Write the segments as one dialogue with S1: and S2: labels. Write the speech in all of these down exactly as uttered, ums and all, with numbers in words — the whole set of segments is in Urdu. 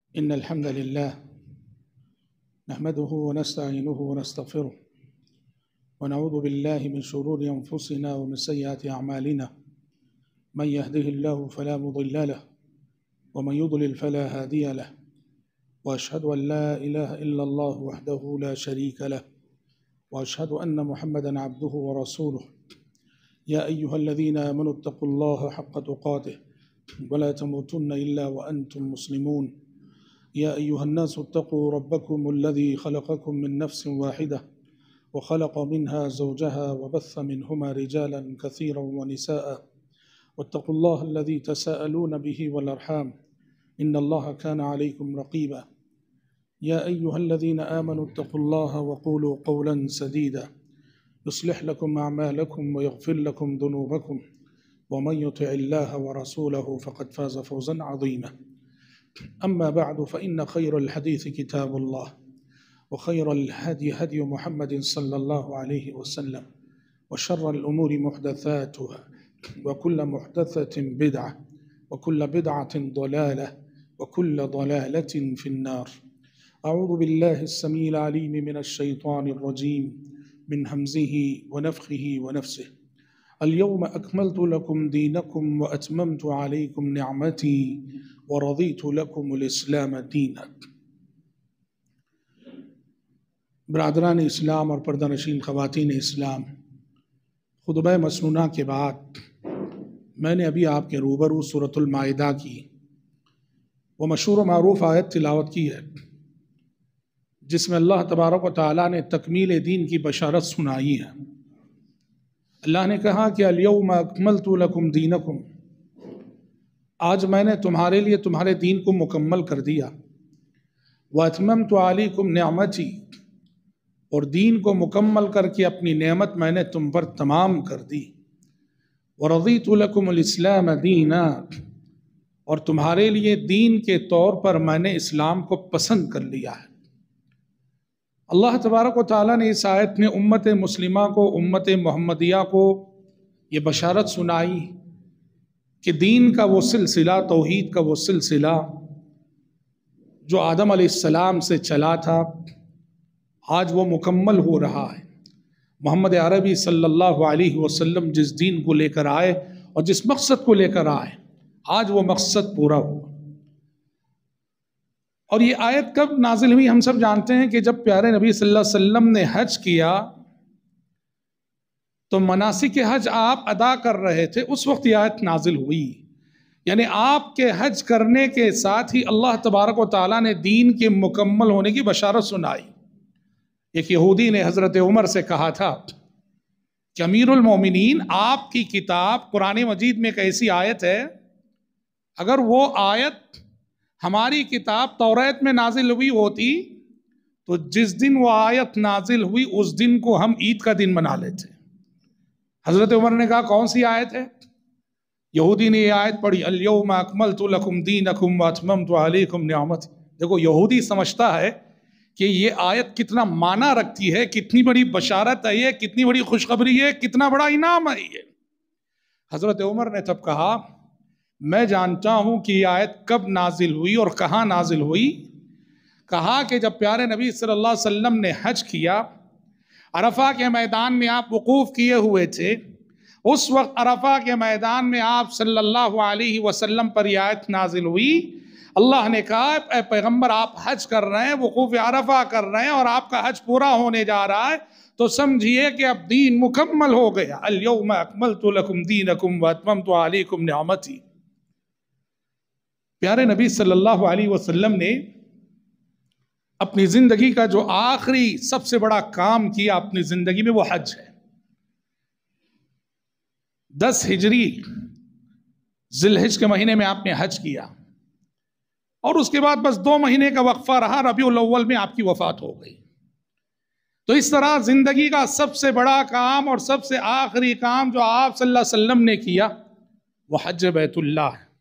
S1: إن الحمد لله نحمده ونستعينه ونستغفره ونعوذ بالله من شرور أنفسنا ومن سيئات أعمالنا. من يهده الله فلا مضل له ومن يضلل فلا هادي له، وأشهد أن لا إله إلا الله وحده لا شريك له، وأشهد أن محمدا عبده ورسوله. يا أيها الذين آمنوا اتقوا الله حق تقاته ولا تموتن إلا وأنتم مسلمون. يا أيها الناس اتقوا ربكم الذي خلقكم من نفس واحدة وخلق منها زوجها وبث منهما رجالا كثيرا ونساء، واتقوا الله الذي تساءلون به والأرحام إن الله كان عليكم رقيبا. يا أيها الذين آمنوا اتقوا الله وقولوا قولا سديدا يصلح لكم أعمالكم ويغفر لكم ذنوبكم، ومن يطع الله ورسوله فقد فاز فوزا عظيما. أما بعد، فإن خير الحديث كتاب الله، وخير الهدي هدي محمد صلى الله عليه وسلم، وشر الأمور محدثاتها، وكل محدثة بدعة، وكل بدعة ضلالة، وكل ضلالة في النار. أعوذ بالله السميع العليم من الشيطان الرجيم من همزه ونفخه ونفسه. اليوم أكملت لكم دينكم وأتممت عليكم نعمتي ورضيت لكم الإسلام دينا. برادران اسلام اور پردہ نشین خواتین اسلام، خطبہ مسنونہ کے بعد میں نے ابھی آپ کے روبرو سورۃ المائدہ کی وہ مشہور و معروف آیت تلاوت کی ہے، جس میں اللہ تبارک و تعالیٰ نے تکمیل دین کی بشارت سنائی ہے۔ اللہ نے کہا کہ الیوم اکملت لکم دینکم، آج میں نے تمہارے لیے تمہارے دین کو مکمل کر دیا۔ واتممت علیکم نعمتی، اور دین کو مکمل کر کے اپنی نعمت میں نے تم پر تمام کر دی۔ ورضیت لکم الاسلام دینا، اور تمہارے لیے دین کے طور پر میں نے اسلام کو پسند کر لیا ہے۔ اللہ تبارک و تعالیٰ نے اس آیت میں امت مسلمہ کو، امت محمدیہ کو یہ بشارت سنائی کہ دین کا وہ سلسلہ، توحید کا وہ سلسلہ جو آدم علیہ السلام سے چلا تھا، آج وہ مکمل ہو رہا ہے۔ محمد عربی صلی اللہ علیہ وسلم جس دین کو لے کر آئے اور جس مقصد کو لے کر آئے، آج وہ مقصد پورا ہوا۔ اور یہ آیت کب نازل ہوئی ہم سب جانتے ہیں کہ جب پیارے نبی صلی اللہ علیہ وسلم نے حج کیا تو مناسک حج آپ ادا کر رہے تھے، اس وقت یہ آیت نازل ہوئی۔ یعنی آپ کے حج کرنے کے ساتھ ہی اللہ تبارک و تعالیٰ نے دین کے مکمل ہونے کی بشارت سنائی۔ ایک یہودی نے حضرت عمر سے کہا تھا کہ امیر المومنین، آپ کی کتاب قرآن مجید میں ایک ایسی آیت ہے، اگر وہ آیت ہماری کتاب توریت میں نازل ہوئی ہوتی تو جس دن وہ آیت نازل ہوئی اس دن کو ہم عید کا دن منا لیتے۔ حضرت عمر نے کہا کون سی آیت ہے؟ یہودی نے یہ آیت پڑھی، الیوم اکملت لکم دینکم واتممت علیکم نعمتی۔ دیکھو، یہودی سمجھتا ہے کہ یہ آیت کتنا معنی رکھتی ہے، کتنی بڑی بشارت ہے یہ، کتنی بڑی خوشخبری ہے، کتنا بڑا انعام ہے یہ۔ حضرت عمر نے تب کہا میں جانتا ہوں کہ یہ آیت کب نازل ہوئی اور کہاں نازل ہوئی۔ کہا کہ جب پیارے نبی صلی اللہ علیہ وسلم نے حج کیا، عرفہ کے میدان میں آپ وقوف کیے ہوئے تھے، اس وقت عرفہ کے میدان میں آپ صلی اللہ علیہ وسلم پر یہ آیت نازل ہوئی۔ اللہ نے کہا اے پیغمبر، آپ حج کر رہے ہیں، وقوف عرفہ کر رہے ہیں، اور آپ کا حج پورا ہونے جا رہا ہے، تو سمجھیے کہ اب دین مکمل ہو گیا۔ الیوم اکملت لکم دینکم واتممت علیکم نعمتی۔ پیارے نبی صلی اللہ علیہ وسلم نے اپنی زندگی کا جو آخری سب سے بڑا کام کیا اپنی زندگی میں، وہ حج ہے۔ دس ہجری ذی الحج کے مہینے میں آپ نے حج کیا، اور اس کے بعد بس دو مہینے کا وقفہ رہا، ربیع الاول میں آپ کی وفات ہو گئی۔ تو اس طرح زندگی کا سب سے بڑا کام اور سب سے آخری کام جو آپ صلی اللہ علیہ وسلم نے کیا وہ حج بیت اللہ ہے۔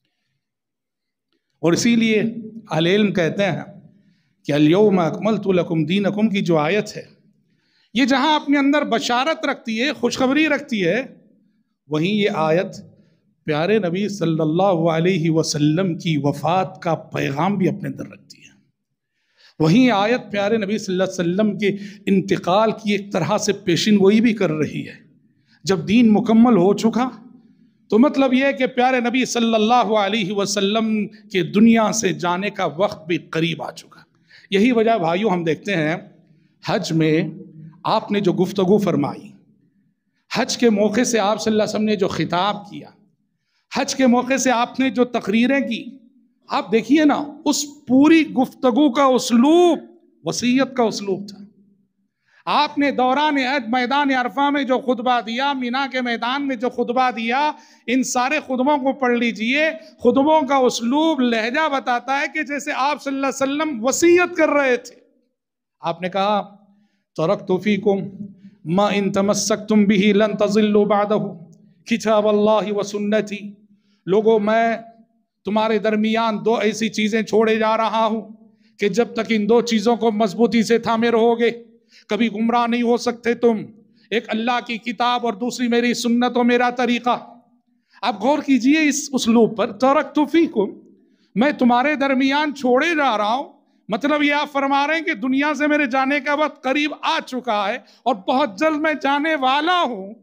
S1: اور اسی لیے اہل علم کہتے ہیں کہ الیوم اکملت لکم دینکم کی جو آیت ہے، یہ جہاں اپنے اندر بشارت رکھتی ہے، خوشخبری رکھتی ہے، وہیں یہ آیت پیارے نبی صلی اللہ علیہ وسلم کی وفات کا پیغام بھی اپنے اندر رکھتی ہے۔ وہیں آیت پیارے نبی صلی اللہ علیہ وسلم کے انتقال کی ایک طرح سے پیشن گوئی بھی کر رہی ہے۔ جب دین مکمل ہو چکا تو مطلب یہ ہے کہ پیارے نبی صلی اللہ علیہ وسلم کے دنیا سے جانے کا وقت بھی قریب آ چکا۔ یہی وجہ بھائیوں ہم دیکھتے ہیں حج میں آپ نے جو گفتگو فرمائی، حج کے موقع سے آپ صلی اللہ علیہ وسلم نے جو خطاب کیا، حج کے موقع سے آپ نے جو تقریریں کی، آپ دیکھیے نا اس پوری گفتگو کا اسلوب وصیت کا اسلوب تھا۔ آپ نے دوران حج میدان عرفہ میں جو خطبہ دیا، مینا کے میدان میں جو خطبہ دیا، ان سارے خطبوں کو پڑھ لیجئے، خطبوں کا اسلوب لہجہ بتاتا ہے کہ جیسے آپ صلی اللہ علیہ وسلم وصیت کر رہے تھے۔ آپ نے کہا ترکت فیکم ما ان تمسکتم به لن تضلوا بعدہ کتاب اللہ و سنتی، لوگوں میں تمہارے درمیان دو ایسی چیزیں چھوڑے جا رہا ہوں کہ جب تک ان دو چیزوں کو مضبوطی سے تھامے رہو گے کبھی گمراہ نہیں ہو سکتے تم، ایک اللہ کی کتاب اور دوسری میری سنت و میرا طریقہ۔ آپ غور کیجئے اس اسلوب پر، ترکت فیکم، میں تمہارے درمیان چھوڑے جا رہا ہوں، مطلب یہ آپ فرما رہے ہیں کہ دنیا سے میرے جانے کا وقت قریب آ چکا ہے اور بہت جلد میں جانے والا ہوں۔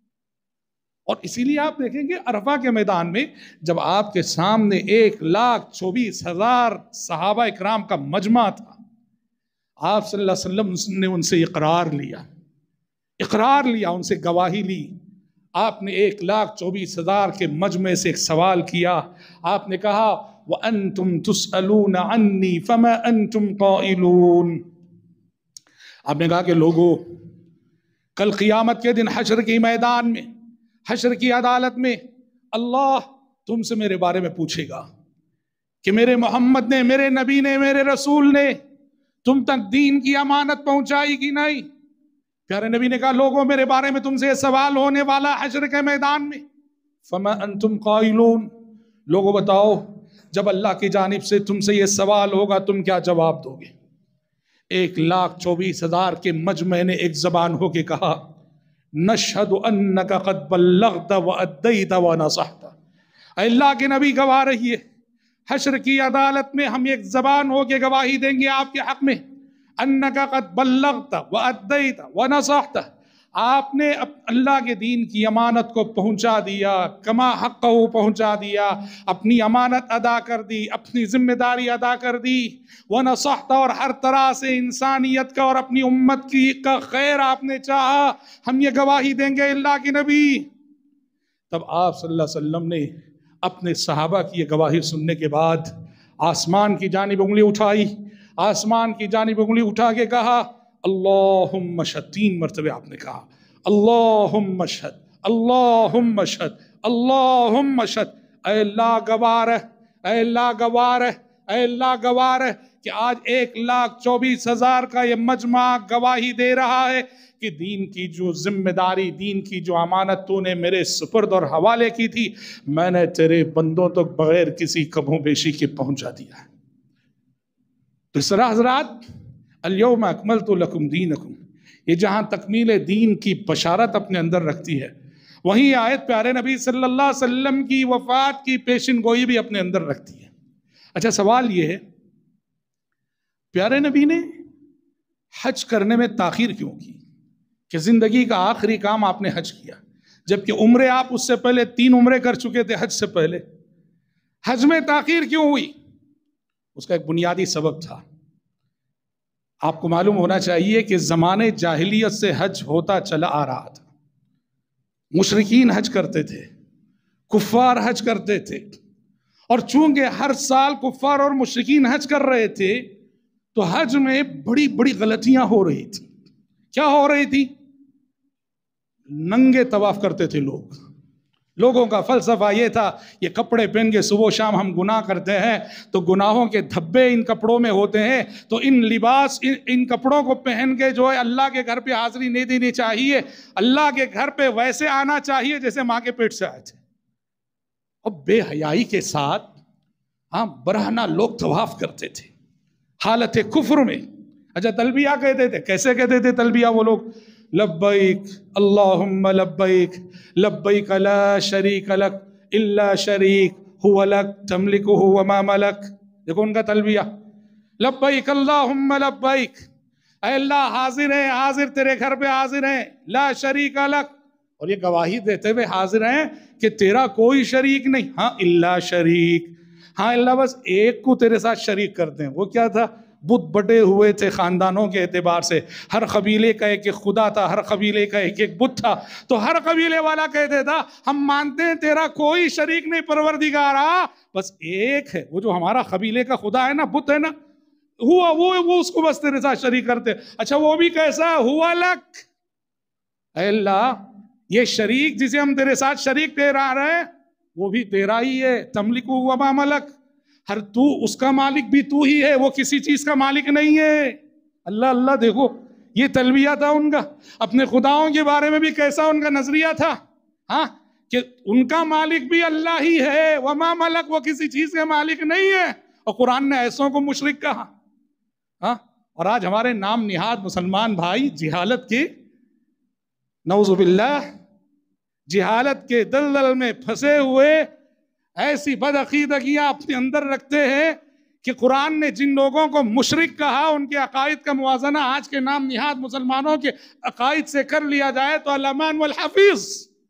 S1: اور اسی لیے آپ دیکھیں گے عرفہ کے میدان میں جب آپ کے سامنے ایک لاکھ چوبیس ہزار صحابہ اکرام کا مجمع تھا، آپ صلی اللہ علیہ وسلم نے ان سے اقرار لیا اقرار لیا ان سے گواہی لی۔ آپ نے ایک لاکھ چوبیس ہزار کے مجمع سے ایک سوال کیا، آپ نے کہا وَأَنْتُمْ تُسْأَلُونَ عَنِّي فَمَا أَنْتُمْ قَائِلُونَ، آپ نے کہا کہ لوگوں کل قیامت کے دن حشر کی میدان میں، حشر کی عدالت میں اللہ تم سے میرے بارے میں پوچھے گا کہ میرے محمد نے، میرے نبی نے، میرے رسول نے تم تک دین کی امانت پہنچائی کہ نہیں؟ پیارے نبی نے کہا لوگوں میرے بارے میں تم سے یہ سوال ہونے والا حشر کے میدان میں، فما انتم قائلون، لوگوں بتاؤ جب اللہ کی جانب سے تم سے یہ سوال ہوگا تم کیا جواب دو گے؟ ایک لاکھ چوبیس ہزار کے مجمع نے ایک زبان ہو کے کہا نشہد انک قد بلغت وادیت ونصحت، اے اللہ کے نبی گواہ رہیے حشر کی عدالت میں ہم ایک زبان ہو کے گواہی دیں گے آپ کے حق میں، انک قد بلغت وادیت ونصحت، آپ نے اللہ کے دین کی امانت کو پہنچا دیا، کما حق کو پہنچا دیا، اپنی امانت ادا کر دی، اپنی ذمہ داری ادا کر دی، ونصحت، اور ہر طرح سے انسانیت کا اور اپنی امت کی کا خیر آپ نے چاہا، ہم یہ گواہی دیں گے اللہ کے نبی۔ تب آپ صلی اللہ علیہ وسلم نے اپنے صحابہ کی یہ گواہی سننے کے بعد آسمان کی جانب انگلی اٹھائی، آسمان کی جانب انگلی اٹھا کے کہا اللہم اشہد، تین مرتبہ آپ نے کہا اللہم اشہد اللہم اشہد اللہم اشہد، اے اللہ گواہ ہے، اے اللہ گواہ ہے، اے اللہ گواہ ہے کہ آج ایک لاکھ چوبیس ہزار کا یہ مجمع گواہی دے رہا ہے کہ دین کی جو ذمہ داری، دین کی جو امانت تو نے میرے سپرد اور حوالے کی تھی، میں نے تیرے بندوں تک بغیر کسی کم و بیشی کے پہنچا دیا ہے۔ تو اس طرح حضرات الیوم اکملت لکم دینکم، یہ جہاں تکمیل دین کی بشارت اپنے اندر رکھتی ہے، وہیں آیت پیارے نبی صلی اللہ علیہ وسلم کی وفات کی پیشن گوئی بھی اپنے اندر رکھتی ہے۔ اچھا سوال یہ ہے پیارے نبی نے حج کرنے میں تاخیر کیوں کی کہ زندگی کا آخری کام آپ نے حج کیا، جبکہ عمرے آپ اس سے پہلے تین عمرے کر چکے تھے حج سے پہلے، حج میں تاخیر کیوں ہوئی؟ اس کا ایک بنیادی سبب تھا۔ آپ کو معلوم ہونا چاہیے کہ زمانے جاہلیت سے حج ہوتا چلا آ رہا تھا، مشرکین حج کرتے تھے، کفار حج کرتے تھے، اور چونکہ ہر سال کفار اور مشرکین حج کر رہے تھے تو حج میں بڑی بڑی غلطیاں ہو رہی تھی۔ کیا ہو رہی تھی؟ ننگے طواف کرتے تھے لوگ، لوگوں کا فلسفہ یہ تھا یہ کپڑے پہن کے صبح و شام ہم گناہ کرتے ہیں تو گناہوں کے دھبے ان کپڑوں میں ہوتے ہیں، تو ان لباس ان, ان کپڑوں کو پہن کے جو ہے اللہ کے گھر پہ حاضری نہیں دینی چاہیے، اللہ کے گھر پہ ویسے آنا چاہیے جیسے ماں کے پیٹ سے آئے تھے۔ اور بے حیائی کے ساتھ ہاں برہنہ لوگ طواف کرتے تھے حالت کفر میں۔ اچھا تلبیہ کہتے تھے، کیسے کہتے تھے تلبیہ وہ لوگ؟ لبیک اللہم لبیک لبیک لا شریک لک الا شریک هو لک تملکہ وما ملک. دیکھو ان کا تلبیہ، لبیک اللہم لبیک، اے اللہ حاضر ہیں، حاضر تیرے گھر پہ حاضر ہیں، لا شریک لک، اور یہ گواہی دیتے ہوئے حاضر ہیں کہ تیرا کوئی شریک نہیں. ہاں الا شریک، ہاں اللہ بس ایک کو تیرے ساتھ شریک کرتے ہیں. وہ کیا تھا؟ بت بٹے ہوئے تھے خاندانوں کے اعتبار سے، ہر قبیلے کا ایک ایک خدا تھا، ہر قبیلے کا ایک ایک بت تھا. تو ہر قبیلے والا کہتے تھا ہم مانتے ہیں تیرا کوئی شریک نہیں پروردگارا، بس ایک ہے، وہ جو ہمارا قبیلے کا خدا ہے نا، بت ہے نا، ہوا وہ وہ اس کو بس تیرے ساتھ شریک کرتے. اچھا وہ بھی کیسا؟ ہوا لک، اے اللہ یہ شریک جسے ہم تیرے ساتھ شریک ٹھہرا رہے ہیں وہ بھی تیرا ہی ہے، تملک وما ملک، ہر تو اس کا مالک بھی تو ہی ہے، وہ کسی چیز کا مالک نہیں ہے. اللہ اللہ، دیکھو یہ تلبیہ تھا ان کا. اپنے خداؤں کے بارے میں بھی کیسا ان کا نظریہ تھا، ہاں کہ ان کا مالک بھی اللہ ہی ہے، وما ملک، وہ کسی چیز کے مالک نہیں ہے. اور قرآن نے ایسوں کو مشرک کہا. ہاں اور آج ہمارے نام نہاد مسلمان بھائی جہالت کے، نعوذ باللہ، جہالت کے دلدل میں پھنسے ہوئے ایسی بد عقیدگیاں اپنے اندر رکھتے ہیں کہ قرآن نے جن لوگوں کو مشرک کہا ان کے عقائد کا موازنہ آج کے نام نہاد مسلمانوں کے عقائد سے کر لیا جائے تو الامان والحفیظ.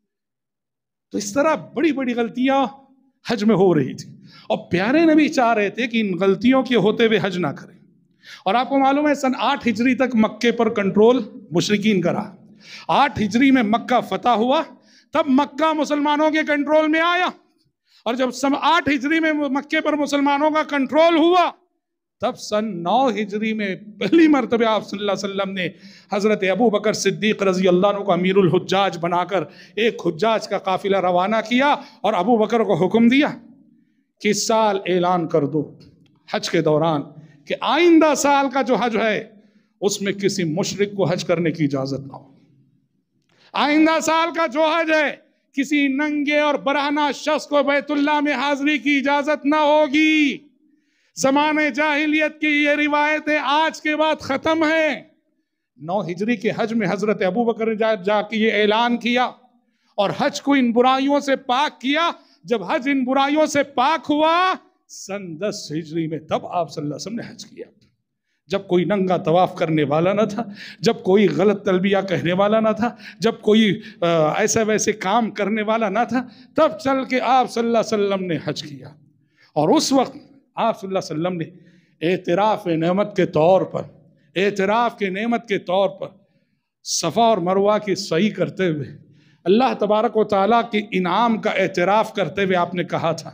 S1: تو اس طرح بڑی بڑی غلطیاں حج میں ہو رہی تھی، اور پیارے نبی چاہ رہے تھے کہ ان غلطیوں کے ہوتے ہوئے حج نہ کریں. اور آپ کو معلوم ہے سن آٹھ ہجری تک مکے پر کنٹرول مشرکین کا رہا. آٹھ ہجری میں مکہ فتح ہوا، تب مکہ مسلمانوں کے کنٹرول میں آیا، اور جب سن آٹھ ہجری میں مکے پر مسلمانوں کا کنٹرول ہوا، تب سن نو ہجری میں پہلی مرتبہ آپ صلی اللہ علیہ وسلم نے حضرت ابو بکر صدیق رضی اللہ عنہ کو امیر الحجاج بنا کر ایک حجاج کا قافلہ روانہ کیا، اور ابو بکر کو حکم دیا کہ اس سال اعلان کر دو حج کے دوران کہ آئندہ سال کا جو حج ہے اس میں کسی مشرک کو حج کرنے کی اجازت نہ ہو. آئندہ سال کا جو حج ہے کسی ننگے اور برہنہ شخص کو بیت اللہ میں حاضری کی اجازت نہ ہوگی. زمانے جاہلیت کی یہ روایتیں آج کے بعد ختم ہیں. نو ہجری کے حج میں حضرت ابو بکر نے جا, جا کے یہ اعلان کیا اور حج کو ان برائیوں سے پاک کیا. جب حج ان برائیوں سے پاک ہوا سن دس ہجری میں، تب آپ صلی اللہ علیہ وسلم نے حج کیا، جب کوئی ننگا طواف کرنے والا نہ تھا، جب کوئی غلط تلبیہ کہنے والا نہ تھا، جب کوئی ایسے ویسے کام کرنے والا نہ تھا، تب چل کے آپ صلی اللہ علیہ وسلم نے حج کیا. اور اس وقت آپ صلی اللہ علیہ وسلم نے اعتراف نعمت کے طور پر اعتراف کے نعمت کے طور پر صفا اور مروہ کی سعی کرتے ہوئے اللہ تبارک و تعالیٰ کے انعام کا اعتراف کرتے ہوئے آپ نے کہا تھا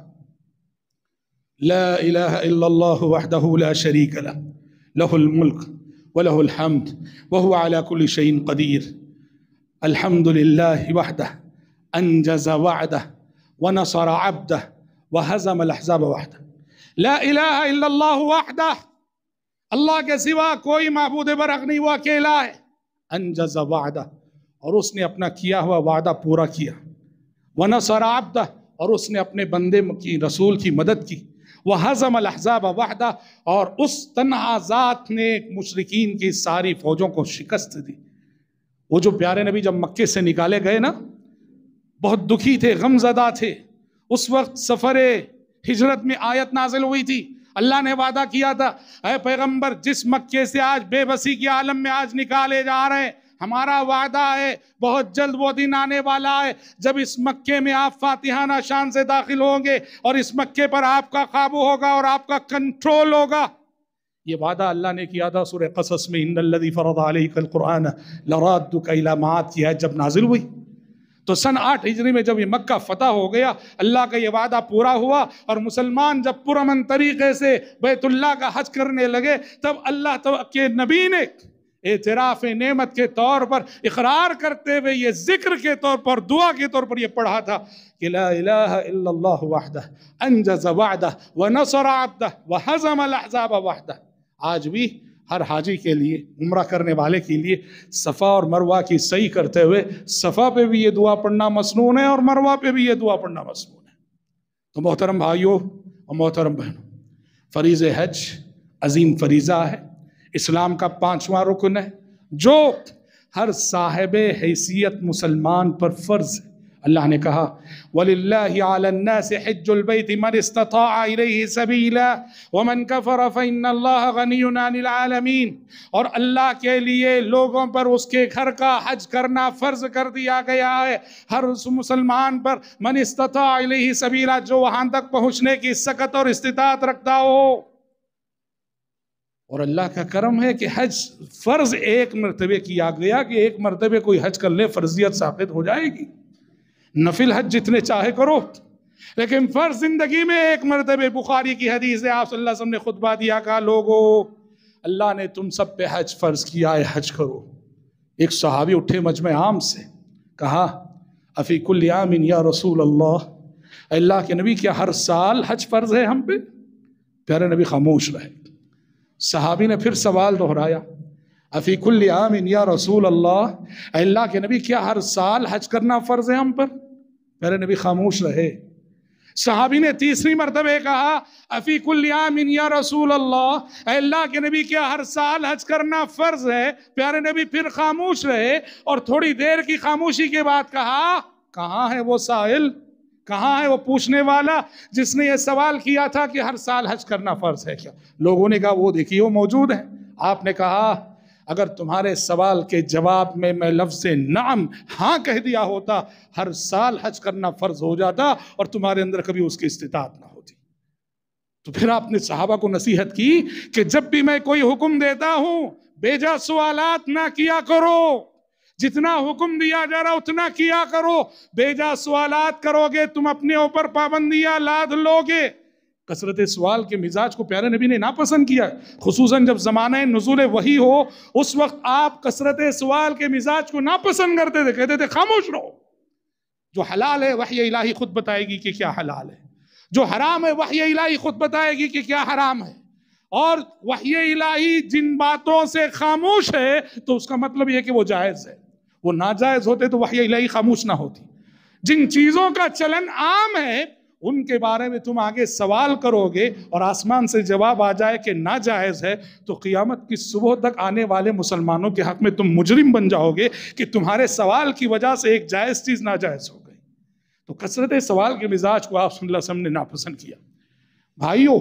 S1: لا الہ الا اللہ وحدہ لا شریک لہ لہ الملک ولہ الحمد وہو علی کل شیء قدیر الحمد للہ وحدہ انجز وعدہ ونصر عبدہ وہزم الاحزاب وحدہ. لا الہ الا اللہ وحدہ، اللہ کے سوا کوئی معبود برحق نہیں، وہ اکیلا ہے. انجز وعدہ، اور اس نے اپنا کیا ہوا وعدہ پورا کیا. ونصر عبدہ، اور اس نے اپنے بندے کی رسول کی مدد کی. وہزم الاحزاب وحدہ، اور اس تنہا ذات نے مشرکین کی ساری فوجوں کو شکست دی. وہ جو پیارے نبی جب مکے سے نکالے گئے نا، بہت دکھی تھے، غم زدہ تھے. اس وقت سفر ہجرت میں آیت نازل ہوئی تھی. اللہ نے وعدہ کیا تھا اے پیغمبر جس مکے سے آج بے بسی کے عالم میں آج نکالے جا رہے ہیں، ہمارا وعدہ ہے بہت جلد وہ دن آنے والا ہے جب اس مکے میں آپ فاتحانہ شان سے داخل ہوں گے اور اس مکے پر آپ کا قابو ہوگا اور آپ کا کنٹرول ہوگا. یہ وعدہ اللہ نے کیا تھا. سورہ قصص میں ان الذی فرض علیک القرآن لرادک الی معاد کی آیت جب نازل ہوئی تو سن آٹھ ہجری میں جب یہ مکہ فتح ہو گیا، اللہ کا یہ وعدہ پورا ہوا اور مسلمان جب پرامن طریقے سے بیت اللہ کا حج کرنے لگے، تب اللہ کے نبی نے اعتراف نعمت کے طور پر اقرار کرتے ہوئے یہ ذکر کے طور پر دعا کے طور پر یہ پڑھا تھا کہ لا الہ الا اللہ وحدہ انجز وعدہ ونصر عبدہ وہزم الاحزاب وحدہ. آج بھی ہر حاجی کے لیے، عمرہ کرنے والے کے لیے صفا اور مروہ کی سعی کرتے ہوئے صفا پہ بھی یہ دعا پڑھنا مسنون ہے اور مروہ پہ بھی یہ دعا پڑھنا مسنون ہے. تو محترم بھائیوں اور محترم بہنوں، فریض حج عظیم فریضہ ہے، اسلام کا پانچواں رکن ہے جو ہر صاحب حیثیت مسلمان پر فرض ہے. اللہ نے کہا وَلِلَّهِ عَلَى النَّاسِ حِجُّ الْبَيْتِ مَنِ اسْتَطَاعَ إِلَيْهِ سَبِيلًا وَمَنْ كَفَرَ فَإِنَّ اللَّهَ غَنِيٌّ عَنِ الْعَالَمِينَ، اور اللہ کے لیے لوگوں پر اس کے گھر کا حج کرنا فرض کر دیا گیا ہے، ہر اس مسلمان پر، من استطاع الیہ سبیلا، جو وہاں تک پہنچنے کی سکت اور استطاعت رکھتا ہو۔ اور اللہ کا کرم ہے کہ حج فرض ایک مرتبہ کیا گیا کہ ایک مرتبہ کوئی حج کر لے فرضیت ثابت ہو جائے گی، نفل حج جتنے چاہے کرو، لیکن فرض زندگی میں ایک مرتبہ۔ بخاری کی حدیث ہے، آپ صلی اللہ علیہ وسلم نے خطبہ دیا، کہا لوگو اللہ نے تم سب پہ حج فرض کیا ہے، حج کرو۔ ایک صحابی اٹھے مجمع عام سے، کہا افی کل عام یا رسول اللہ، اللہ کے نبی کیا ہر سال حج فرض ہے ہم پہ؟ پیارے نبی خاموش رہے۔ صحابی نے پھر سوال دہرایا، افی کل عام یا رسول اللہ، اللہ کے نبی کیا ہر سال حج کرنا فرض ہے ہم پر؟ پیارے نبی خاموش رہے۔ صحابی نے تیسری مرتبہ کہا افی کل عام یا رسول اللہ، اے اللہ کے نبی کیا ہر سال حج کرنا فرض ہے؟ پیارے نبی پھر خاموش رہے، اور تھوڑی دیر کی خاموشی کے بعد کہا کہاں ہے وہ سائل، کہاں ہے وہ پوچھنے والا جس نے یہ سوال کیا تھا کہ ہر سال حج کرنا فرض ہے کیا؟ لوگوں نے کہا وہ دیکھیے وہ موجود ہے۔ آپ نے کہا اگر تمہارے سوال کے جواب میں میں لفظ نعم ہاں کہہ دیا ہوتا، ہر سال حج کرنا فرض ہو جاتا اور تمہارے اندر کبھی اس کی استطاعت نہ ہوتی۔ تو پھر آپ نے صحابہ کو نصیحت کی کہ جب بھی میں کوئی حکم دیتا ہوں بیجا سوالات نہ کیا کرو، جتنا حکم دیا جا رہا اتنا کیا کرو، بیجا سوالات کرو گے تم اپنے اوپر پابندیاں لاد لو گے۔ کثرت سوال کے مزاج کو پیارے نبی نے ناپسند کیا، خصوصاً جب زمانہ نزول وحی ہو، اس وقت آپ کثرت سوال کے مزاج کو ناپسند کرتے تھے، کہتے تھے خاموش رہو، جو حلال ہے وحی الہی خود بتائے گی کہ کیا حلال ہے، جو حرام ہے وحی الہی خود بتائے گی کہ کیا حرام ہے، اور وحی الہی جن باتوں سے خاموش ہے تو اس کا مطلب یہ کہ وہ جائز ہے، وہ ناجائز ہوتے تو وحی الہی خاموش نہ ہوتی۔ جن چیزوں کا چلن عام ہے ان کے بارے میں تم آگے سوال کرو گے اور آسمان سے جواب آ جائے کہ ناجائز ہے، تو قیامت کی صبح تک آنے والے مسلمانوں کے حق میں تم مجرم بن جاؤ گے کہ تمہارے سوال کی وجہ سے ایک جائز چیز ناجائز ہو گئی۔ تو کثرت سوال کے مزاج کو آپ صلی اللہ علیہ وسلم نے ناپسند کیا۔ بھائیوں،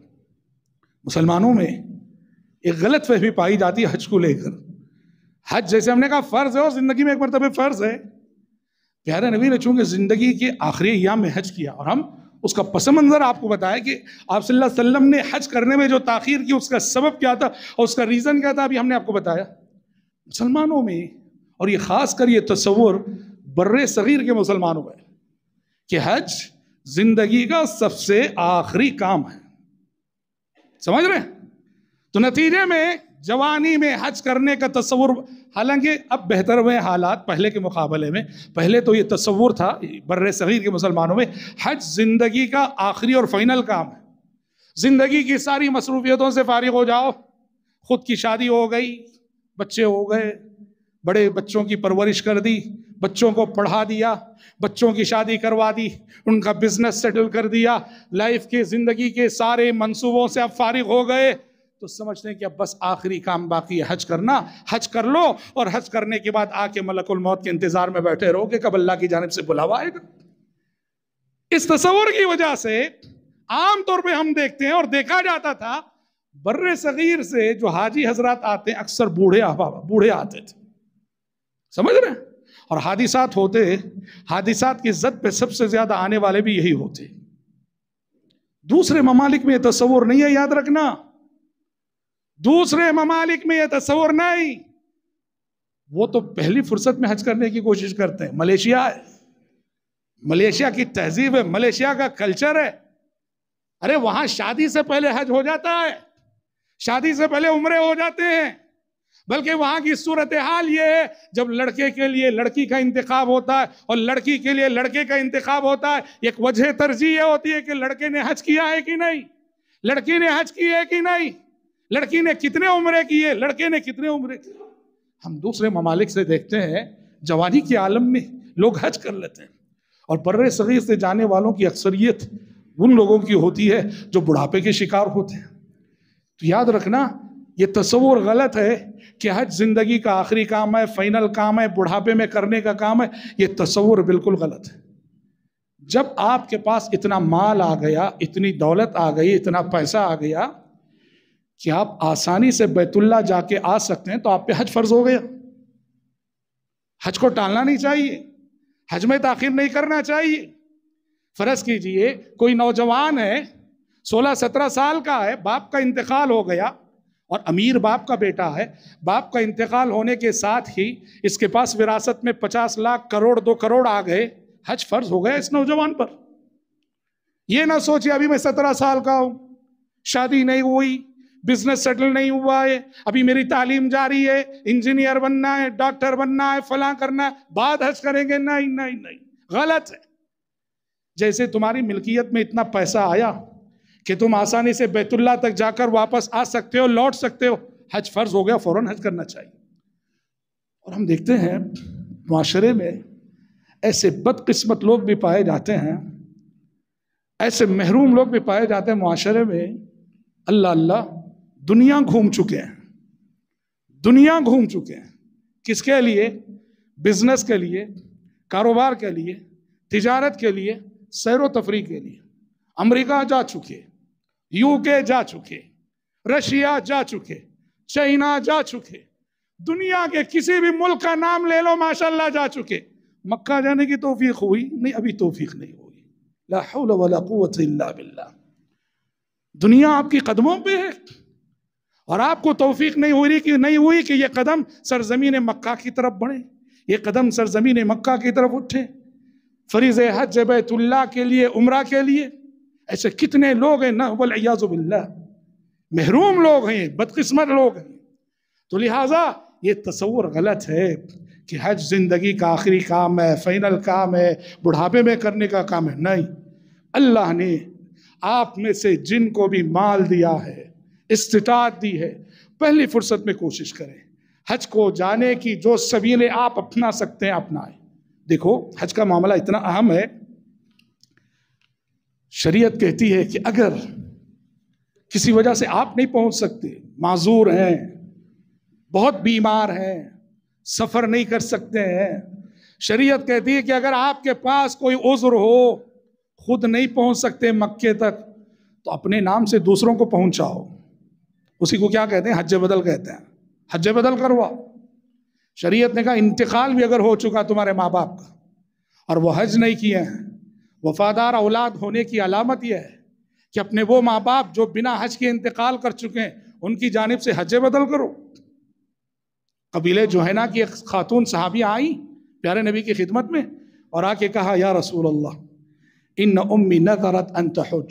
S1: مسلمانوں میں ایک غلط فہمی پائی جاتی ہے حج کو لے کر۔ حج جیسے ہم نے کہا فرض ہے اور زندگی میں ایک مرتبہ فرض ہے، پیارے نبی نے چونکہ زندگی کے آخری ایام میں حج کیا، اور ہم اس کا پس منظر آپ کو بتایا کہ آپ صلی اللہ علیہ وسلم نے حج کرنے میں جو تاخیر کی اس کا سبب کیا تھا اور اس کا ریزن کیا تھا، ابھی ہم نے آپ کو بتایا۔ مسلمانوں میں، اور یہ خاص کر یہ تصور بر صغیر کے مسلمانوں میں، کہ حج زندگی کا سب سے آخری کام ہے، سمجھ رہے ہیں؟ تو نتیجے میں جوانی میں حج کرنے کا تصور، حالانکہ اب بہتر ہوئے حالات پہلے کے مقابلے میں، پہلے تو یہ تصور تھا بر صغیر کے مسلمانوں میں حج زندگی کا آخری اور فائنل کام ہے۔ زندگی کی ساری مصروفیتوں سے فارغ ہو جاؤ، خود کی شادی ہو گئی، بچے ہو گئے، بڑے بچوں کی پرورش کر دی، بچوں کو پڑھا دیا، بچوں کی شادی کروا دی، ان کا بزنس سیٹل کر دیا، لائف کے زندگی کے سارے منصوبوں سے اب فارغ ہو گئے، تو سمجھتے ہیں کہ اب بس آخری کام باقی ہے حج کرنا۔ حج کر لو اور حج کرنے کے بعد آ کے ملک الموت کے انتظار میں بیٹھے رہو کہ کب اللہ کی جانب سے بلاوا آئے گا۔ اس تصور کی وجہ سے عام طور پہ ہم دیکھتے ہیں اور دیکھا جاتا تھا بر صغیر سے جو حاجی حضرات آتے ہیں اکثر بوڑھے احباب بوڑھے آتے تھے، سمجھ رہے ہیں؟ اور حادثات ہوتے، حادثات کی زد پہ سب سے زیادہ آنے والے بھی یہی ہوتے۔ دوسرے ممالک میں یہ تصور نہیں ہے، یاد رکھنا، دوسرے ممالک میں یہ تصور نہیں، وہ تو پہلی فرصت میں حج کرنے کی کوشش کرتے ہیں۔ ملیشیا ہے، ملیشیا کی تہذیب ہے، ملیشیا کا کلچر ہے، ارے وہاں شادی سے پہلے حج ہو جاتا ہے، شادی سے پہلے عمرے ہو جاتے ہیں، بلکہ وہاں کی صورتحال یہ ہے جب لڑکے کے لیے لڑکی کا انتخاب ہوتا ہے اور لڑکی کے لیے لڑکے کا انتخاب ہوتا ہے، ایک وجہ ترجیح یہ ہوتی ہے کہ لڑکے نے حج کیا ہے کہ نہیں، لڑکی نے حج کی ہے کہ نہیں، لڑکی نے کتنے عمرے کیے، لڑکے نے کتنے عمرے کیے۔ ہم دوسرے ممالک سے دیکھتے ہیں جوانی کے عالم میں لوگ حج کر لیتے ہیں، اور بر صغیر سے جانے والوں کی اکثریت ان لوگوں کی ہوتی ہے جو بڑھاپے کے شکار ہوتے ہیں۔ تو یاد رکھنا یہ تصور غلط ہے کہ حج زندگی کا آخری کام ہے، فائنل کام ہے، بڑھاپے میں کرنے کا کام ہے. یہ تصور بالکل غلط ہے. جب آپ کے پاس اتنا مال آ گیا، اتنی دولت آ گئی، اتنا پیسہ آ گیا کہ آپ آسانی سے بیت اللہ جا کے آ سکتے ہیں تو آپ پہ حج فرض ہو گیا. حج کو ٹالنا نہیں چاہیے، حج میں تاخیر نہیں کرنا چاہیے. فرض کیجئے کوئی نوجوان ہے، سولہ سترہ سال کا ہے، باپ کا انتقال ہو گیا اور امیر باپ کا بیٹا ہے. باپ کا انتقال ہونے کے ساتھ ہی اس کے پاس وراثت میں پچاس لاکھ کروڑ دو کروڑ آ گئے. حج فرض ہو گیا اس نوجوان پر. یہ نہ سوچے ابھی میں سترہ سال کا ہوں، شادی نہیں ہوئی، بزنس سیٹل نہیں ہوا ہے، ابھی میری تعلیم جاری ہے، انجینئر بننا ہے، ڈاکٹر بننا ہے، فلاں کرنا ہے، بعد حج کریں گے. نہیں نہیں نہیں، غلط ہے. جیسے تمہاری ملکیت میں اتنا پیسہ آیا کہ تم آسانی سے بیت اللہ تک جا کر واپس آ سکتے ہو، لوٹ سکتے ہو، حج فرض ہو گیا، فوراً حج کرنا چاہیے. اور ہم دیکھتے ہیں معاشرے میں ایسے بدقسمت لوگ بھی پائے جاتے ہیں، ایسے محروم لوگ بھی پائے جاتے ہیں معاشرے میں. اللہ اللہ، دنیا گھوم چکے ہیں، دنیا گھوم چکے ہیں. کس کے لیے؟ بزنس کے لیے، کاروبار کے لیے، تجارت کے لیے، سیر و تفریح کے لیے. امریکہ جا چکے، یو کے جا چکے، رشیا جا چکے، چائنا جا چکے، دنیا کے کسی بھی ملک کا نام لے لو ماشاءاللہ جا چکے. مکہ جانے کی توفیق ہوئی نہیں؟ ابھی توفیق نہیں ہوئی. لا حول ولا قوت الا باللہ. دنیا آپ کی قدموں پہ ہے اور آپ کو توفیق نہیں ہوئی کہ نہیں ہوئی کہ یہ قدم سرزمین مکہ کی طرف بڑھے، یہ قدم سرزمین مکہ کی طرف اٹھے. فریض حج بیت اللہ کے لیے، عمرہ کے لیے. ایسے کتنے لوگ ہیں، نہ والعیاذ باللہ، محروم لوگ ہیں، بدقسمت لوگ ہیں. تو لہٰذا یہ تصور غلط ہے کہ حج زندگی کا آخری کام ہے، فائنل کام ہے، بڑھاپے میں کرنے کا کام ہے. نہیں، اللہ نے آپ میں سے جن کو بھی مال دیا ہے، استطاعت دی ہے، پہلی فرصت میں کوشش کریں حج کو جانے کی. جو سبیلیں آپ اپنا سکتے ہیں اپنائیں. دیکھو حج کا معاملہ اتنا اہم ہے، شریعت کہتی ہے کہ اگر کسی وجہ سے آپ نہیں پہنچ سکتے، معذور ہیں، بہت بیمار ہیں، سفر نہیں کر سکتے ہیں، شریعت کہتی ہے کہ اگر آپ کے پاس کوئی عذر ہو، خود نہیں پہنچ سکتے مکے تک، تو اپنے نام سے دوسروں کو پہنچاؤ. اسی کو کیا کہتے ہیں؟ حج بدل کہتے ہیں. حج بدل کرواؤ. شریعت نے کہا انتقال بھی اگر ہو چکا تمہارے ماں باپ کا اور وہ حج نہیں کیے ہیں، وفادار اولاد ہونے کی علامت یہ ہے کہ اپنے وہ ماں باپ جو بنا حج کے انتقال کر چکے ہیں ان کی جانب سے حج بدل کرو. قبیلہ جوہینہ کی ایک خاتون صحابیہ آئیں پیارے نبی کی خدمت میں اور آ کے کہا یا رسول اللہ ان امی نذرت ان تحج.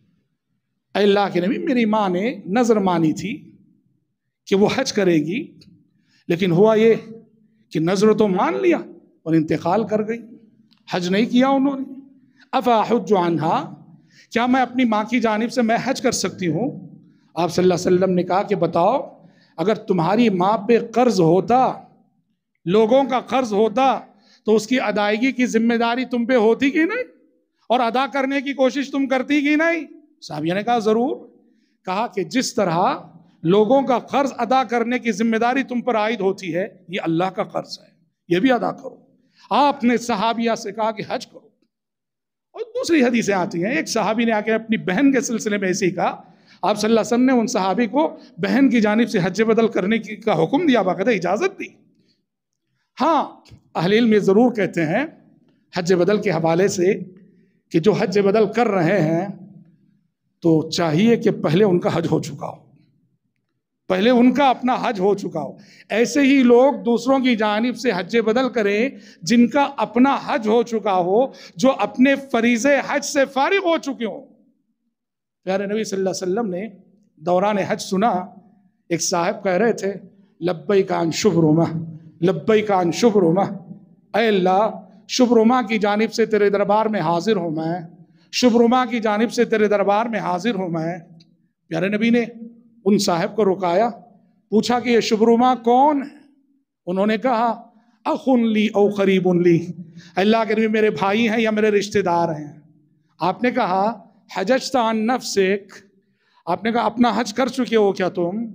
S1: اے اللہ کے نبی، میری ماں نے نظر مانی تھی کہ وہ حج کرے گی، لیکن ہوا یہ کہ نظر تو مان لیا اور انتقال کر گئی، حج نہیں کیا انہوں نے. افاحج عنہا، کیا میں اپنی ماں کی جانب سے میں حج کر سکتی ہوں؟ آپ صلی اللہ علیہ وسلم نے کہا کہ بتاؤ، اگر تمہاری ماں پہ قرض ہوتا، لوگوں کا قرض ہوتا، تو اس کی ادائیگی کی ذمہ داری تم پہ ہوتی کہ نہیں، اور ادا کرنے کی کوشش تم کرتی کہ نہیں؟ صحابیہ نے کہا ضرور. کہا کہ جس طرح لوگوں کا قرض ادا کرنے کی ذمہ داری تم پر عائد ہوتی ہے، یہ اللہ کا قرض ہے، یہ بھی ادا کرو. آپ نے صحابیہ سے کہا کہ حج کرو. اور دوسری حدیثیں آتی ہیں، ایک صحابی نے آ کے اپنی بہن کے سلسلے میں ایسے ہی کہا، آپ صلی اللہ علیہ وسلم نے ان صحابی کو بہن کی جانب سے حج بدل کرنے کا حکم دیا، باقاعدہ اجازت دی. ہاں، اہل علم یہ ضرور کہتے ہیں حج بدل کے حوالے سے کہ جو حج بدل کر رہے ہیں تو چاہیے کہ پہلے ان کا حج ہو چکا ہو، پہلے ان کا اپنا حج ہو چکا ہو. ایسے ہی لوگ دوسروں کی جانب سے حج بدل کریں جن کا اپنا حج ہو چکا ہو، جو اپنے فریضے حج سے فارغ ہو چکے ہوں. پیارے نبی صلی اللہ علیہ وسلم نے دوران حج سنا، ایک صاحب کہہ رہے تھے لبیک عن شبرمہ، لبیک عن شبرمہ، اے اللہ شبرمہ کی جانب سے تیرے دربار میں حاضر ہوں میں، شبرمہ کی جانب سے تیرے دربار میں حاضر ہوں میں. پیارے نبی نے ان صاحب کو رکایا، پوچھا کہ یہ شبرمہ کون ہے؟ انہوں نے کہا اخ لی او قریب لی، اللہ کے نبی میرے بھائی ہیں یا میرے رشتہ دار ہیں. آپ نے کہا حججت عن نفسک، آپ نے کہا اپنا حج کر چکے ہو کیا تم؟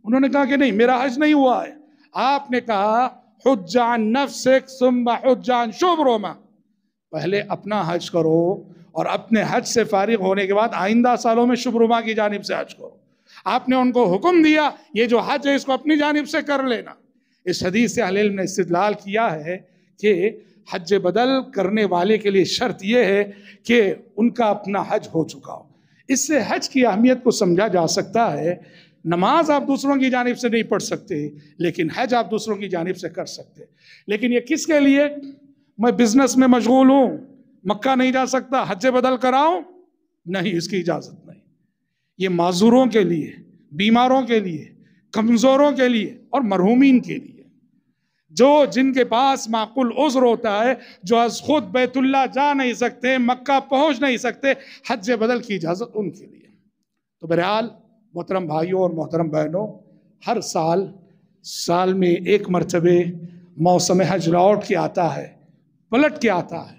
S1: انہوں نے کہا کہ نہیں میرا حج نہیں ہوا ہے. آپ نے کہا حج عن نفسک ثم حج عن شبرما، پہلے اپنا حج کرو اور اپنے حج سے فارغ ہونے کے بعد آئندہ سالوں میں شبرما کی جانب سے حج کرو. آپ نے ان کو حکم دیا یہ جو حج ہے اس کو اپنی جانب سے کر لینا. اس حدیث سے اہل علم نے استدلال کیا ہے کہ حج بدل کرنے والے کے لیے شرط یہ ہے کہ ان کا اپنا حج ہو چکا ہو. اس سے حج کی اہمیت کو سمجھا جا سکتا ہے. نماز آپ دوسروں کی جانب سے نہیں پڑھ سکتے لیکن حج آپ دوسروں کی جانب سے کر سکتے. لیکن یہ کس کے لیے؟ میں بزنس میں مشغول ہوں، مکہ نہیں جا سکتا، حج بدل کراؤں؟ نہیں، اس کی اجازت نہیں. یہ معذوروں کے لیے، بیماروں کے لیے، کمزوروں کے لیے اور مرحومین کے لیے، جو جن کے پاس معقول عذر ہوتا ہے، جو از خود بیت اللہ جا نہیں سکتے، مکہ پہنچ نہیں سکتے، حج بدل کی اجازت ان کے لیے. تو بہرحال محترم بھائیوں اور محترم بہنوں، ہر سال سال میں ایک مرتبہ موسم حج لوٹ کے آتا ہے، پلٹ کے آتا ہے.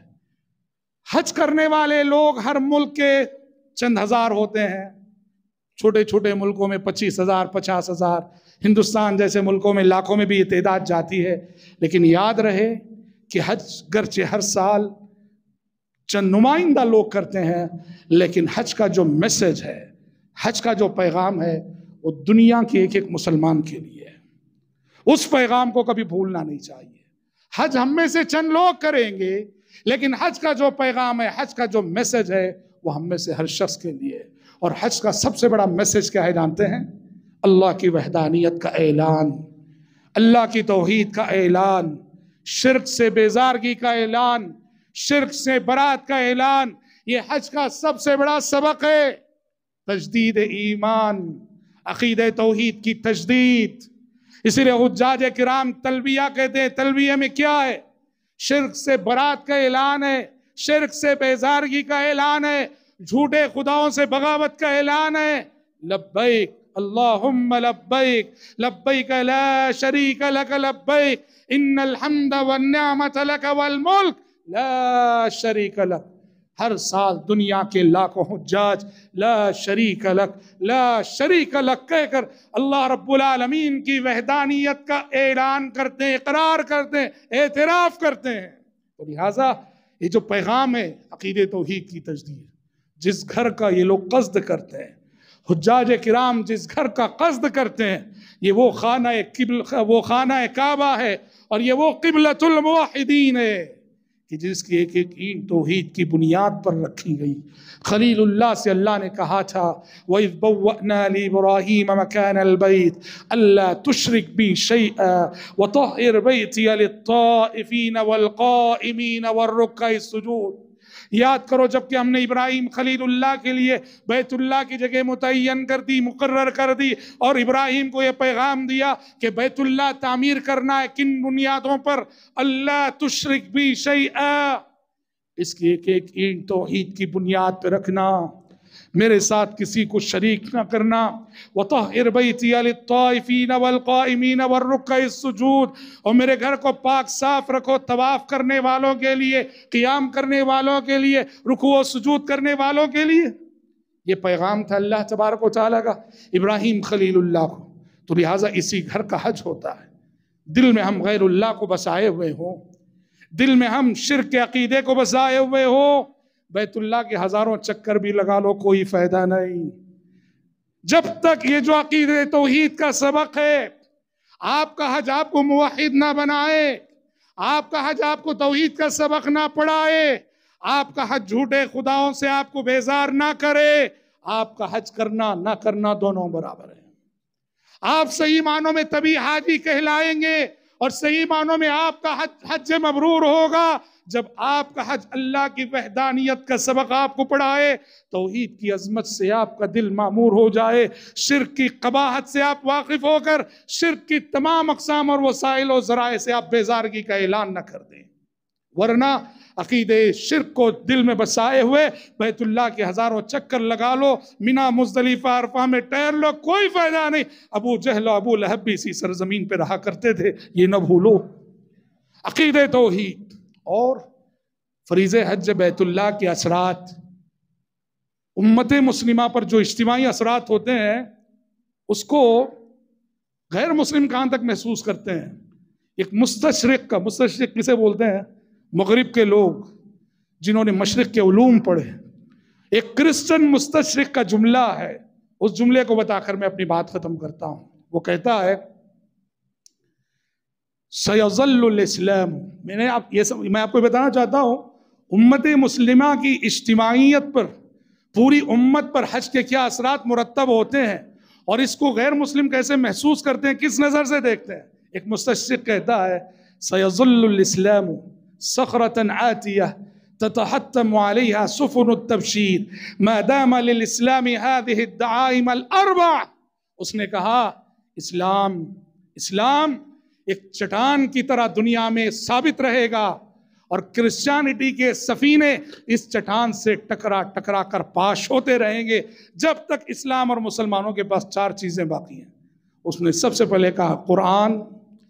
S1: حج کرنے والے لوگ ہر ملک کے چند ہزار ہوتے ہیں. چھوٹے چھوٹے ملکوں میں پچیس ہزار پچاس ہزار، ہندوستان جیسے ملکوں میں لاکھوں میں بھی یہ تعداد جاتی ہے. لیکن یاد رہے کہ حج گرچہ ہر سال چند نمائندہ لوگ کرتے ہیں، لیکن حج کا جو میسج ہے، حج کا جو پیغام ہے، وہ دنیا کے ایک ایک مسلمان کے لیے ہے. اس پیغام کو کبھی بھولنا نہیں چاہیے. حج ہم میں سے چند لوگ کریں گے لیکن حج کا جو پیغام ہے، حج کا جو میسج ہے، وہ ہم میں سے ہر شخص کے لیے. اور حج کا سب سے بڑا میسج کیا ہے جانتے ہیں؟ اللہ کی وحدانیت کا اعلان، اللہ کی توحید کا اعلان، شرک سے بیزارگی کا اعلان، شرک سے برات کا اعلان. یہ حج کا سب سے بڑا سبق ہے. تجدید ایمان، عقیدہ توحید کی تجدید. اسی لیے حجاج کرام تلبیہ کہتے ہیں. تلبیہ میں کیا ہے؟ شرک سے برات کا اعلان ہے، شرک سے بیزارگی کا اعلان ہے، جھوٹے خداؤں سے بغاوت کا اعلان ہے. لبیک اللہم لبیک، لبیک لا شریک لک لبیک، ان الحمد والنعمت لک والملک لا شریک لک. ہر سال دنیا کے لاکھوں حجاج لا شریک لک لا شریک لک کہہ کر اللہ رب العالمین کی وحدانیت کا اعلان کرتے ہیں، اقرار کرتے ہیں، اعتراف کرتے ہیں. تو لہٰذا یہ جو پیغام ہے عقیدہ توحید کی تجدید، جس گھر کا یہ لوگ قصد کرتے ہیں، حجاج کرام جس گھر کا قصد کرتے ہیں، یہ وہ خانہ قبل وہ خانہ کعبہ ہے اور یہ وہ قبلۃ الموحدین ہے کہ جس کی ایک ایک اینٹ توحید کی بنیاد پر رکھی گئی. خلیل اللہ سے اللہ نے کہا تھا وَإِذْ بَوَّأْنَا لِإِبْرَاهِيمَ مَكَانَ الْبَيْتِ أَلَّا تُشْرِكْ بِي شَيْئًا وَطَهِّرْ بَيْتِيَ لِلطَّائِفِينَ وَالْقَائِمِينَ وَالرُّكَّعِ السُّجُودِ. یاد کرو جب کہ ہم نے ابراہیم خلیل اللہ کے لیے بیت اللہ کی جگہ متعین کر دی، مقرر کر دی، اور ابراہیم کو یہ پیغام دیا کہ بیت اللہ تعمیر کرنا ہے. کن بنیادوں پر؟ اللہ تشرک بھی شیئا، اس کی ایک ایک اینٹ توحید کی بنیاد پہ رکھنا، میرے ساتھ کسی کو شریک نہ کرنا. وَطَهِّرْ بَيْتِيَ لِلطَّائِفِينَ وَالْقَائِمِينَ وَالرُّكَّعِ السُّجُودِ. اور میرے گھر کو پاک صاف رکھو طواف کرنے والوں کے لیے، قیام کرنے والوں کے لیے، رکوع و سجود کرنے والوں کے لیے. یہ پیغام تھا اللہ تبارک و تعالیٰ کا ابراہیم خلیل اللہ کو. تو لہٰذا اسی گھر کا حج ہوتا ہے. دل میں ہم غیر اللہ کو بسائے ہوئے ہوں، دل میں ہم شرک کے عقیدے کو بسائے ہوئے ہوں، بیت اللہ کے ہزاروں چکر بھی لگا لو کوئی فائدہ نہیں. جب تک یہ جو عقیدہ توحید کا سبق ہے، آپ کا حج آپ کو موحد نہ بنائے، آپ کا حج آپ کو توحید کا سبق نہ پڑھائے، آپ کا حج جھوٹے خداؤں سے آپ کو بیزار نہ کرے، آپ کا حج کرنا نہ کرنا دونوں برابر ہیں. آپ صحیح معنوں میں تبھی حاجی کہلائیں گے اور صحیح معنوں میں آپ کا حج حج مبرور ہوگا جب آپ کا حج اللہ کی وحدانیت کا سبق آپ کو پڑھائے، توحید کی عظمت سے آپ کا دل معمور ہو جائے، شرک کی قباحت سے آپ واقف ہو کر شرک کی تمام اقسام اور وسائل و ذرائع سے آپ بیزارگی کا اعلان نہ کر دیں. ورنہ عقیدہ شرک کو دل میں بسائے ہوئے بیت اللہ کے ہزاروں چکر لگا لو، مینا مزدلفہ عرفہ میں ٹہر لو، کوئی فائدہ نہیں. ابو جہل و ابو لہب بھی اسی سرزمین پہ رہا کرتے تھے، یہ نہ بھولو. عقیدہ توحید اور فریضہ حج بیت اللہ کے اثرات، امت مسلمہ پر جو اجتماعی اثرات ہوتے ہیں، اس کو غیر مسلم کہاں تک محسوس کرتے ہیں؟ ایک مستشرق کا، مستشرق کسے بولتے ہیں؟ مغرب کے لوگ جنہوں نے مشرق کے علوم پڑھے. ایک کرسچن مستشرق کا جملہ ہے، اس جملے کو بتا کر میں اپنی بات ختم کرتا ہوں. وہ کہتا ہے سَيَظَلُّ الْإِسْلَامُ. میں نے آپ یہ میں آپ کو بتانا چاہتا ہوں امت مسلمہ کی اجتماعیت پر، پوری امت پر حج کے کیا اثرات مرتب ہوتے ہیں اور اس کو غیر مسلم کیسے محسوس کرتے ہیں، کس نظر سے دیکھتے ہیں. ایک مستشرق کہتا ہے سَيَظَلُّ الْإِسْلَامُ صَخْرَةً عَاتِيَةً تَتَحَتَّمُ عَلَيْهَا سُفُنُ التَّبْشِيرِ مَا دَامَ لِلْإِسْلَامِ هَذِهِ الدَّعَائِمَ الْأَرْبَعَ. اس نے کہا اسلام اسلام ایک چٹان کی طرح دنیا میں ثابت رہے گا، اور کرسچینٹی کے سفینے اس چٹان سے ٹکرا ٹکرا کر پاش ہوتے رہیں گے جب تک اسلام اور مسلمانوں کے پاس چار چیزیں باقی ہیں. اس نے سب سے پہلے کہا قرآن،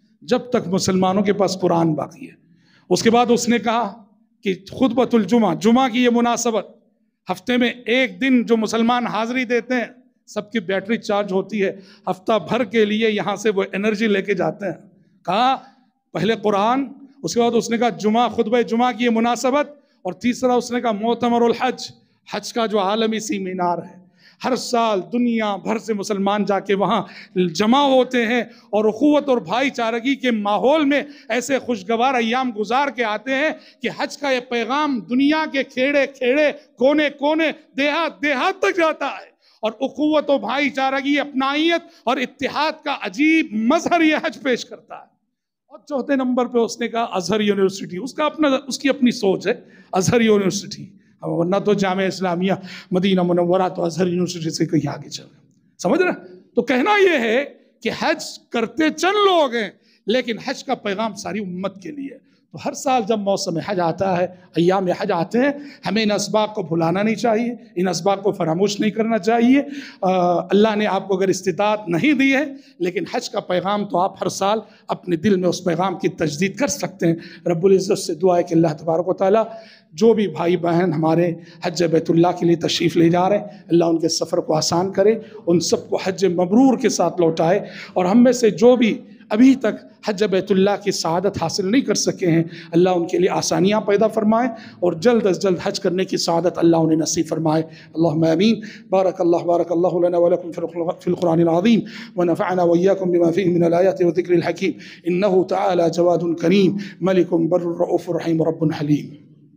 S1: جب تک مسلمانوں کے پاس قرآن باقی ہے. اس کے بعد اس نے کہا کہ خطبۃ الجمعہ، جمعہ کی یہ مناسبت، ہفتے میں ایک دن جو مسلمان حاضری دیتے ہیں سب کی بیٹری چارج ہوتی ہے، ہفتہ بھر کے لیے یہاں سے وہ انرجی لے کے جاتے ہیں. کہا پہلے قرآن، اس کے بعد اس نے کہا جمعہ، خطبہ جمعہ کی یہ مناسبت، اور تیسرا اس نے کہا معتمر الحج، حج کا جو عالمی سیمینار ہے. ہر سال دنیا بھر سے مسلمان جا کے وہاں جمع ہوتے ہیں اور اخوت اور بھائی چارگی کے ماحول میں ایسے خوشگوار ایام گزار کے آتے ہیں کہ حج کا یہ پیغام دنیا کے کھیڑے کھیڑے، کونے کونے، دیہات دیہات تک جاتا ہے. اور اخوت و بھائی چارگی، اپنائیت اور اتحاد کا عجیب مظہر یہ حج پیش کرتا ہے. اور چوتھے نمبر پہ اس نے کہا ازہر یونیورسٹی، اس کا اپنا اس کی اپنی سوچ ہے، ازہر یونیورسٹی، ورنہ تو جامعہ اسلامیہ مدینہ منورہ تو ازہر یونیورسٹی سے کہیں آگے چل گئے. سمجھ رہے؟ تو کہنا یہ ہے کہ حج کرتے چند لوگ ہیں لیکن حج کا پیغام ساری امت کے لیے. تو ہر سال جب موسم حج آتا ہے، ایام حج آتے ہیں، ہمیں ان اسباق کو بھلانا نہیں چاہیے، ان اسباق کو فراموش نہیں کرنا چاہیے. اللہ نے آپ کو اگر استطاعت نہیں دی ہے لیکن حج کا پیغام تو آپ ہر سال اپنے دل میں اس پیغام کی تجدید کر سکتے ہیں. رب العزت سے دعا ہے کہ اللہ تبارک و تعالیٰ جو بھی بھائی بہن ہمارے حج بیت اللہ کے لیے تشریف لے جا رہے ہیں، اللہ ان کے سفر کو آسان کرے، ان سب کو حج مبرور کے ساتھ لوٹائے. اور ہم میں سے جو بھی ابھی تک حج بیت اللہ کی سعادت حاصل نہیں کر سکے ہیں، اللہ ان کے لیے آسانیاں پیدا فرمائے اور جلد از جلد حج کرنے کی سعادت اللہ انہیں نصیب فرمائے. اللہم آمین. بارک اللہ بارک اللہ لنا ولکم فی القرآن العظیم ونفعنا وإياكم بما فيه من الآيات والذكر الحكيم إنه تعالى جواد كريم ملك بر رؤوف رحيم رب حليم.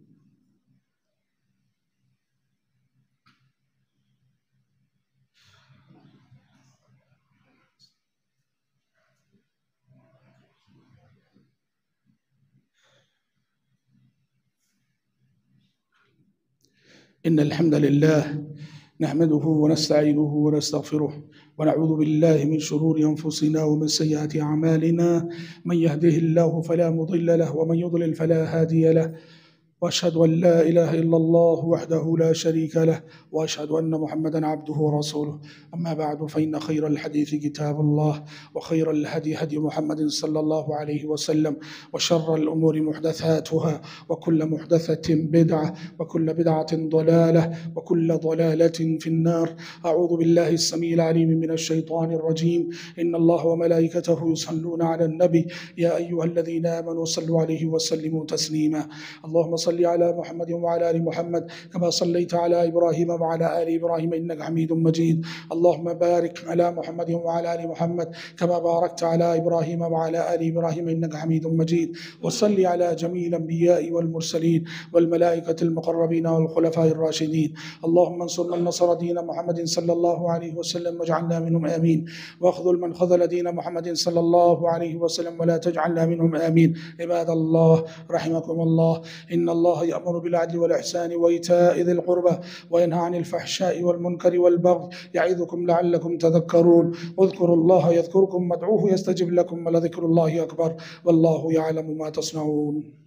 S1: إن الحمد لله نحمده ونستعينه ونستغفره ونعوذ بالله من شرور أنفسنا ومن سيئات أعمالنا من يهده الله فلا مضل له ومن يضلل فلا هادي له وأشهد أن لا إله إلا الله وحده لا شريك له وأشهد أن محمدًا عبده ورسوله. أما بعد فإن خير الحديث كتاب الله وخير الهدي هدي محمد صلى الله عليه وسلم وشر الأمور محدثاتها وكل محدثة بدعة وكل بدعة ضلالة وكل ضلالة في النار. أعوذ بالله السميع العليم من الشيطان الرجيم. إن الله وملائكته يصلون على النبي يا أيها الذين آمنوا صلوا عليه وسلموا تسليما. اللهم صل على محمد وعلى آل محمد كما صليت على إبراهيم وعلى آل إبراهيم إنك حميد مجيد. اللهم بارك على محمد وعلى آل محمد كما باركت على إبراهيم وعلى آل إبراهيم إنك حميد مجيد. وصل على جميع الأنبياء والمرسلين والملائكة المقربين والخلفاء الراشدين. اللهم انصر من نصر دين محمد صلى الله عليه وسلم واجعلنا منهم آمين، واخذل من خذل دين محمد صلى الله عليه وسلم ولا تجعلنا منهم آمين. عباد الله رحمكم الله، إن الله يأمر بالعدل والإحسان وإيتاء ذي القربى وينهى عن الفحشاء والمنكر والبغي يعظكم لعلكم تذكرون. اذكروا الله يذكركم وادعوه يستجب لكم ولذكر الله أكبر والله يعلم ما تصنعون.